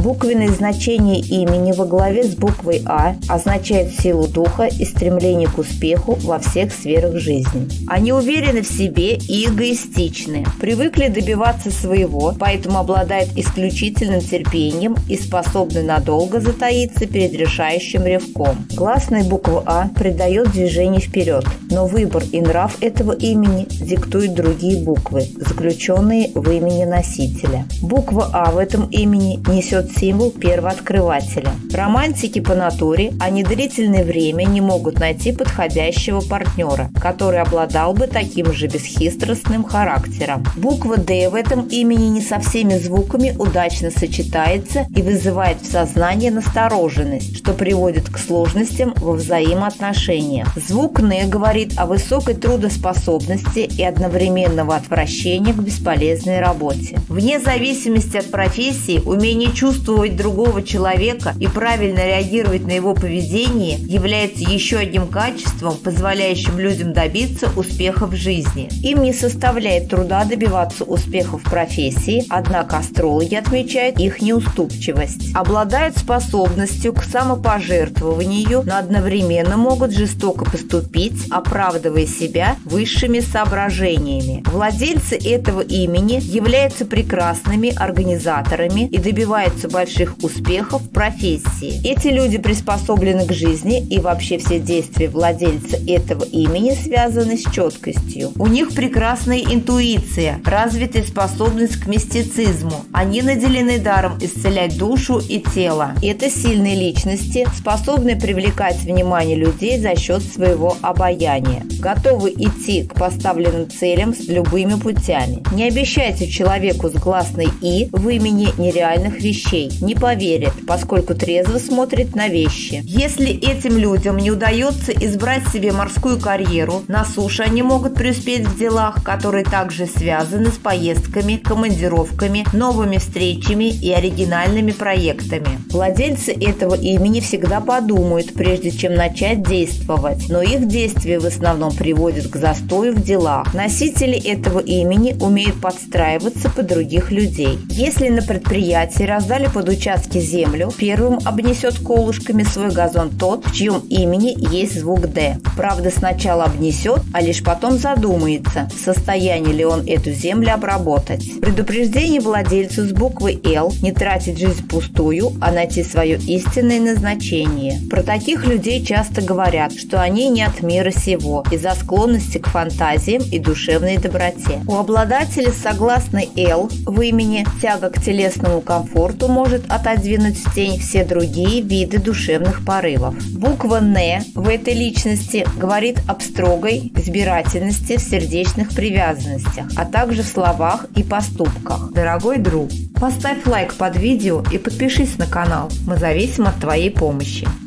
Буквенное значение имени во главе с буквой «А» означает силу духа и стремление к успеху во всех сферах жизни. Они уверены в себе и эгоистичны, привыкли добиваться своего, поэтому обладают исключительным терпением и способны надолго затаиться перед решающим рывком. Гласная буква «А» придает движение вперед, но выбор и нрав этого имени диктуют другие буквы, заключенные в имени носителя. Буква «А» в этом имени несет символ первооткрывателя. Романтики по натуре, они длительное время не могут найти подходящего партнера, который обладал бы таким же бесхитростным характером. Буква «Д» в этом имени не со всеми звуками удачно сочетается и вызывает в сознании настороженность, что приводит к сложностям во взаимоотношениях. Звук «Н» говорит о высокой трудоспособности и одновременного отвращения к бесполезной работе. Вне зависимости от профессии, умение чувствовать другого человека и правильно реагировать на его поведение является еще одним качеством, позволяющим людям добиться успеха в жизни. Им не составляет труда добиваться успеха в профессии, однако астрологи отмечают их неуступчивость. Обладают способностью к самопожертвованию, но одновременно могут жестоко поступить, оправдывая себя высшими соображениями. Владельцы этого имени являются прекрасными организаторами и добиваются больших успехов в профессии. Эти люди приспособлены к жизни, и вообще все действия владельца этого имени связаны с четкостью. У них прекрасная интуиция, развитая способность к мистицизму. Они наделены даром исцелять душу и тело. Это сильные личности, способные привлекать внимание людей за счет своего обаяния, готовы идти к поставленным целям с любыми путями. Не обещайте человеку с гласной «и» в имени нереальных вещей. Не поверит, поскольку трезво смотрит на вещи. Если этим людям не удается избрать себе морскую карьеру, на суше они могут преуспеть в делах, которые также связаны с поездками, командировками, новыми встречами и оригинальными проектами. Владельцы этого имени всегда подумают, прежде чем начать действовать, но их действия в основном приводят к застою в делах. Носители этого имени умеют подстраиваться под других людей. Если на предприятии раздали под участки землю, первым обнесет колышками свой газон тот, в чьем имени есть звук «Д». Правда, сначала обнесет, а лишь потом задумается, в состоянии ли он эту землю обработать. Предупреждение владельцу с буквой «Л» не тратить жизнь пустую, а найти свое истинное назначение. Про таких людей часто говорят, что они не от мира сего, из-за склонности к фантазиям и душевной доброте. У обладателя согласной «Л» в имени тяга к телесному комфорту может отодвинуть в тень все другие виды душевных порывов. Буква «Н» в этой личности говорит об строгой избирательности в сердечных привязанностях, а также в словах и поступках. Дорогой друг, поставь лайк под видео и подпишись на канал. Мы зависим от твоей помощи.